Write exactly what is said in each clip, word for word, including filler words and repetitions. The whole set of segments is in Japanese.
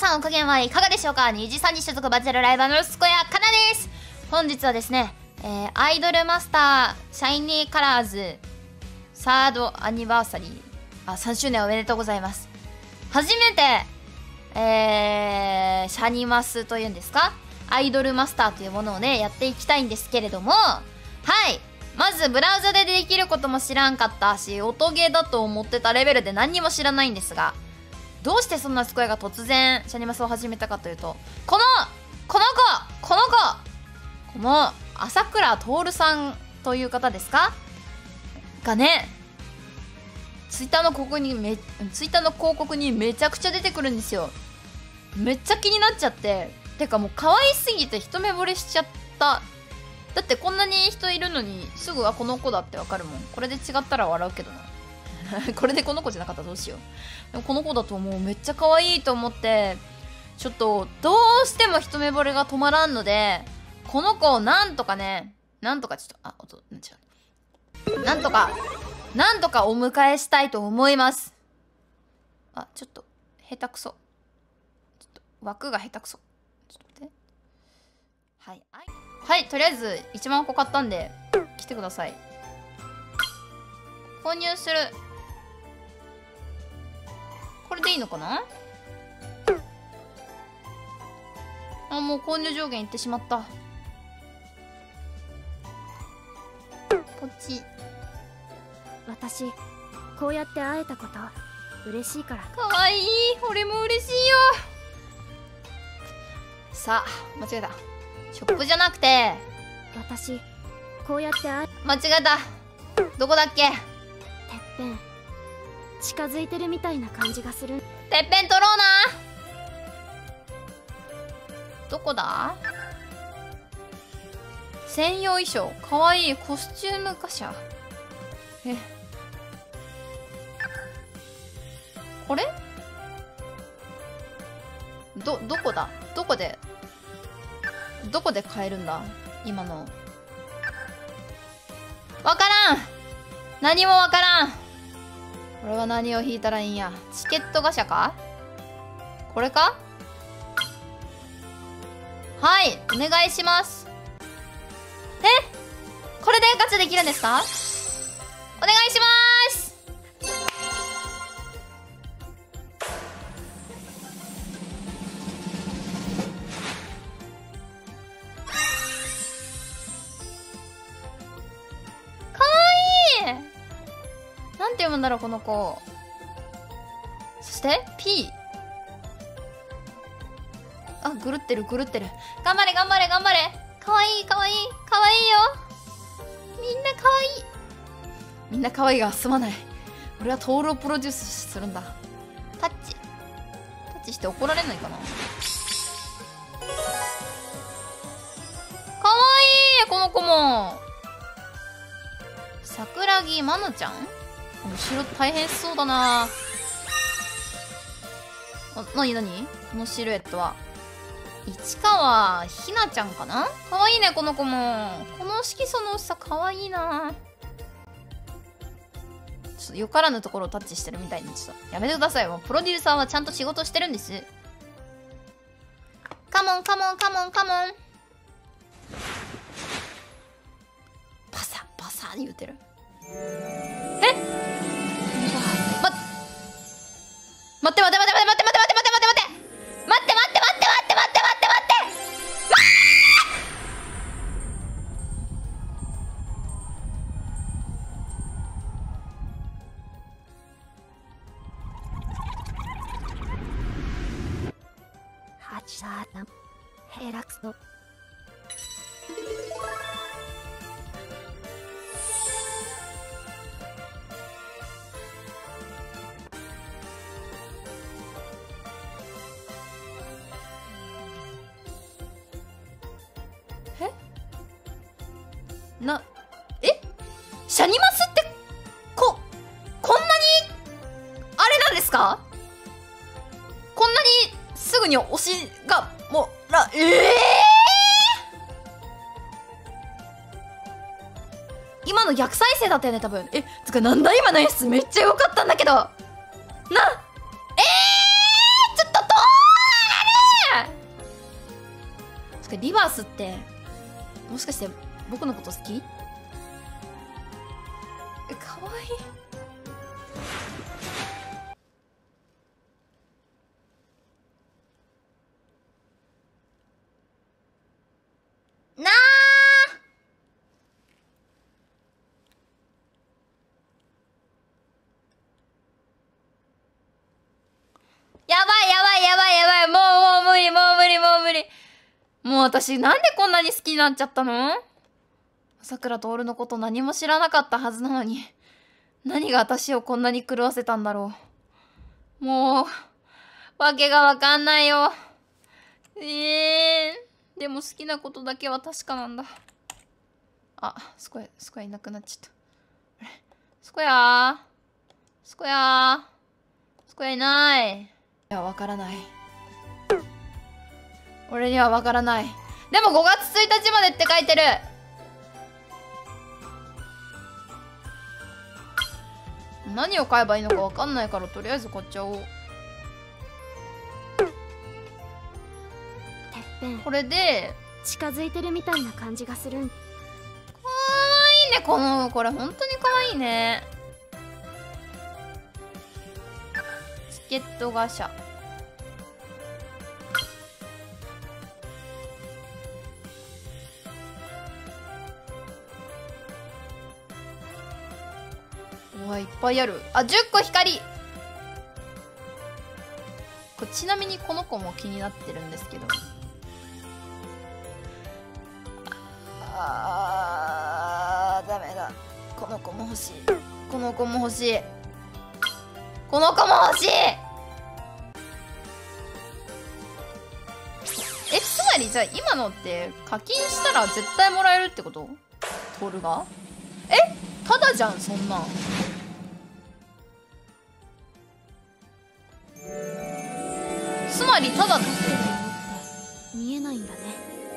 さんお加減はいかがでしょうか。にじさんに所属バチェロライバーのすこやかなです。本日はですね、えー、アイドルマスターシャイニーカラーズサードアニバーサリー、あ、さんしゅうねんおめでとうございます。初めて、えー、シャニマスというんですか、アイドルマスターというものをね、やっていきたいんですけれども、はい、まずブラウザでできることも知らんかったし、音ゲーだと思ってたレベルで何にも知らないんですが、どうしてそんなスコヤが突然シャニマスを始めたかというと、このこの子この子この朝倉徹さんという方ですかがね、ツイッターの広告にめツイッターの広告にめちゃくちゃ出てくるんですよ。めっちゃ気になっちゃって、てかもう可愛すぎて一目惚れしちゃった。だってこんなに人いるのにすぐはこの子だってわかるもん。これで違ったら笑うけどなこれでこの子じゃなかったらどうしよう。でもこの子だともうめっちゃ可愛いと思って、ちょっとどうしても一目惚れが止まらんので、この子をなんとかね、なんとかちょっと、あ、音、なんちゃう。なんとか、なんとかお迎えしたいと思います。あ、ちょっと、下手くそ。ちょっと、枠が下手くそ。ちょっと待って。はい。はい、とりあえずいちまんこ買ったんで、来てください。購入する。これでいいのかな。あ、もう購入上限いってしまった。ポチ。 私こうやって会えたこと嬉しいから。 かわいい。俺も嬉しいよ。さあ、間違えた。ショップじゃなくて、 私こうやって会え、 間違えた。どこだっけ。 てっぺん近づいてるみたいな感じがする。 てっぺん取ろうな。どこだ。専用衣装かわいい。コスチュームガシャ。え、これどどこだ。どこでどこで買えるんだ今の。わからん。何もわからん。これは何を引いたらいいんや。チケットガシャか。これか。はい、お願いします。え、これでガチャできるんですか。お願いします。かわいい。なんて読むんだろうこの子。そして P。 あ、ぐるってるぐるってる。頑張れ頑張れ頑張れ。かわいいかわいいかわいいよ。みんなかわいい。みんな可愛いがすまない。俺はトールをプロデュースするんだ。タッチタッチして怒られないかな。かわいいこの子も。桜木まなちゃん、後ろ大変そうだな。あ、なになにこのシルエットは。市川ひなちゃんかな。かわいいねこの子も。この色素の薄さかわいいな。ちょっとよからぬところをタッチしてるみたいに、ちょっとやめてください。もうプロデューサーはちゃんと仕事してるんです。カモンカモンカモンカモン。パサパサ言うてる。え、ま、待って待って待って待って待って待って待って待って待って待って待って待って待って待って待って待って待ってハチサーナヘラクソ。 えな、えシャニマスってここんなにあれなんですか。こんなにすぐに推しがもうら、ええー、今の逆再生だったよね多分。え、つかなんだ今の演出めっちゃ良かったんだけどな。えー、ちょっとどうなそしてリバースってもしかして僕のこと好き？え、かわいい。なあ、やばいやばいやばいやばい、もうもう無理もう無理もう無理。もう私なんでこんなに好きになっちゃったの？さくらとおるのこと何も知らなかったはずなのに、何が私をこんなに狂わせたんだろう。もうわけがわかんないよ。ええー、でも好きなことだけは確かなんだ。あ、スコヤスコヤいなくなっちゃった。スコヤスコヤスコヤいない。いや、わからない。俺にはわからない。でもごがつついたちまでって書いてる。何を買えばいいのかわかんないからとりあえず買っちゃおう。 てっぺんこれで近づいてるみたいな感じがするん。 かわいいね、このこれ本当にかわいいね。チケットガシャ。うわ、いっぱいある。あ、じゅっこ光。これちなみにこの子も気になってるんですけど、あーダメだ。この子も欲しい。この子も欲しい。この子も欲しい。え、つまりじゃあ今のって課金したら絶対もらえるってこと？トールが？え、ただじゃんそんなん。つまりただって見えないんだね。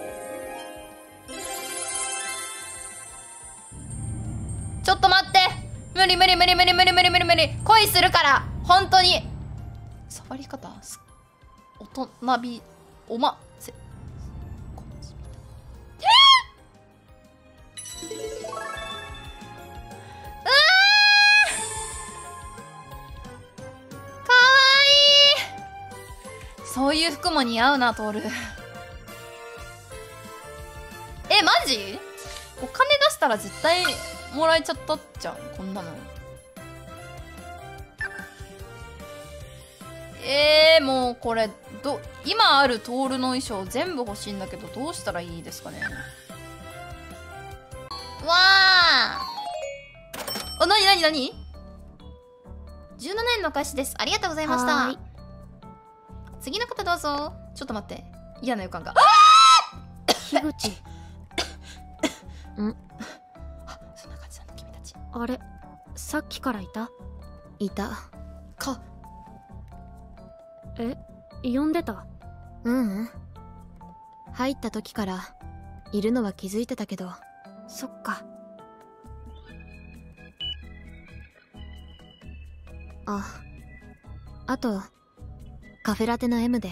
ちょっと待って、無理無理無理無理無理無理無理無理。恋するから本当に。触り方す大人びおませ。えー、うわーかわいい。そういう服も似合うな、トール。え、マジ？お金出したら絶対もらえちゃったじゃん、こんなの。えー、もうこれど今あるトールの衣装全部欲しいんだけど、どうしたらいいですかね。わああ、なになになにじゅうななえんのお返しです。ありがとうございました。次の方どうぞ。ちょっと待って、嫌な予感が。 樋口んそんな感じなの君たち。 あれ、さっきからいた？ いたか。 え、呼んでた？ ううん入った時からいるのは気づいてたけど。 そっか。 あ、あとカフェラテの エム で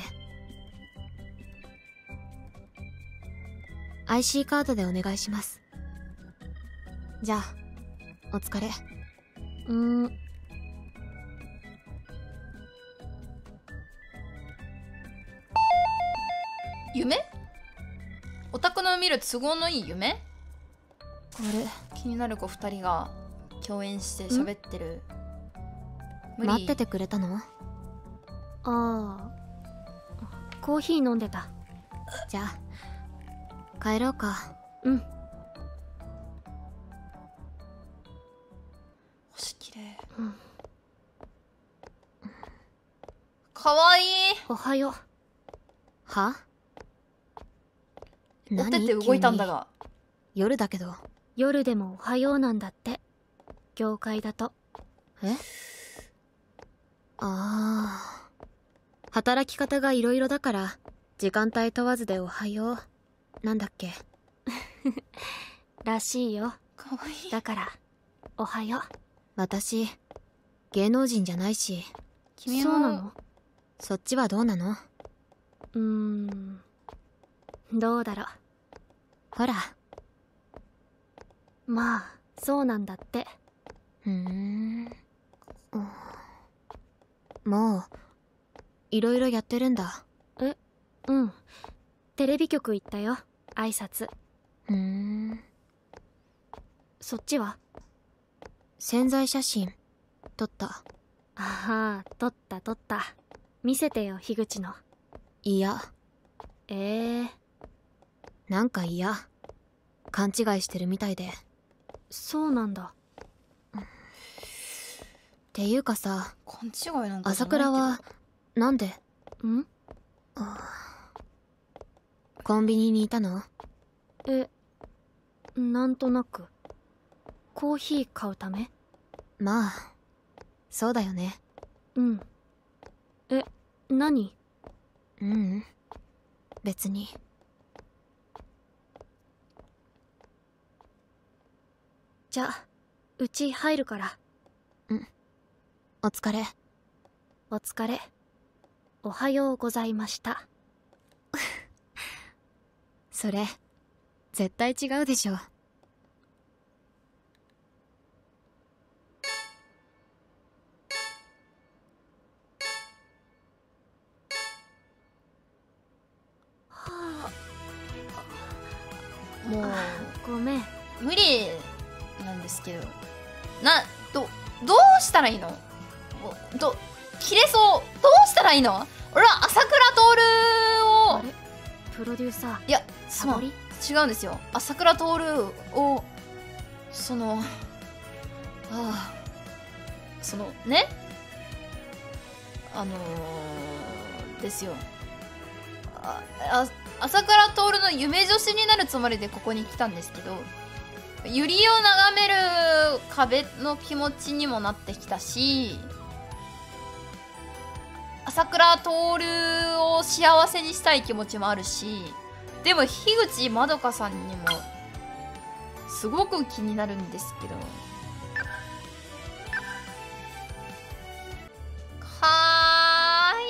アイシー カードでお願いします。じゃあお疲れ。 うーん。 夢？オタクの見る都合のいい夢？ あれ、 気になる子ふたりが共演して喋ってる。 待っててくれたの？ ああ、コーヒー飲んでた。 じゃあ帰ろうか。 うん。 星きれい。 うん。 かわいい。 おはよう。 は？ おてて動いたんだが。 夜だけど。 夜でもおはようなんだって、業界だと。 え？ああ、働き方がいろいろだから時間帯問わずでおはようなんだっけ。 らしいよ。 かわいい。 だからおはよう。 私芸能人じゃないし。 君もそうなの？ そっちはどうなの？ うーん、 どうだろほら。 う。まあそうなんだって。 ふーん。もういろいろやってるんだ。 え、うん。テレビ局行ったよ、挨拶。 ふーん。 そっちは？ 宣材写真撮った。 ああ、撮った撮った。見せてよ、樋口の。 いや。 ええー、 なんか嫌。勘違いしてるみたいで。 そうなんだ。 っていうかさ、 勘違いなんかじゃないけど。 朝倉はなんで？ ん？ コンビニにいたの？ え、なんとなく。コーヒー買うため？ まあそうだよね。 うん。え、何？ ううん、別に。 じゃあうち入るから。 うん。お疲れ。 お疲れ。おはようございました。 それ絶対違うでしょ。 もうごめん。 無理なんですけど、などどうしたらいいの？ど切れそう。どうしたらいいの？俺は朝倉徹を、 あれプロデューサー。 いやそうサボり？ 違うんですよ。朝倉徹をそのああそのねあのー、ですよ。ああ朝倉徹の夢女子になるつもりでここに来たんですけど、百合を眺める壁の気持ちにもなってきたし、朝倉徹を幸せにしたい気持ちもあるし、でも樋口まどかさんにもすごく気になるんですけど、はーい。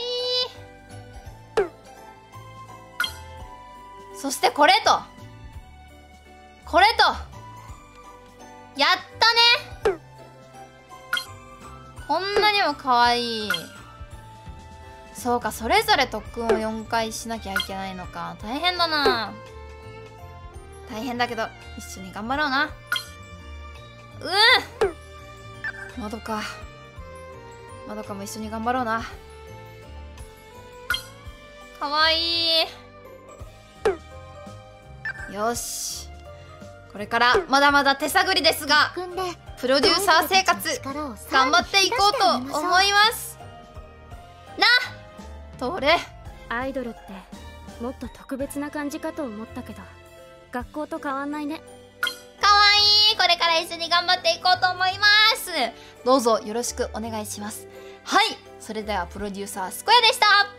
そしてこれとこれとやったね。こんなにも可愛い。そうか、それぞれ特訓をよんかいしなきゃいけないのか。大変だな。大変だけど一緒に頑張ろうな。うん、まどかまどかも一緒に頑張ろうな。かわいい。よし、これからまだまだ手探りですがプロデューサー生活頑張っていこうと思いますな。どれ？ アイドルってもっと特別な感じかと思ったけど、学校と変わんないね。 かわいい。これから一緒に頑張っていこうと思います。どうぞよろしくお願いします。はい、それではプロデューサースコヤでした。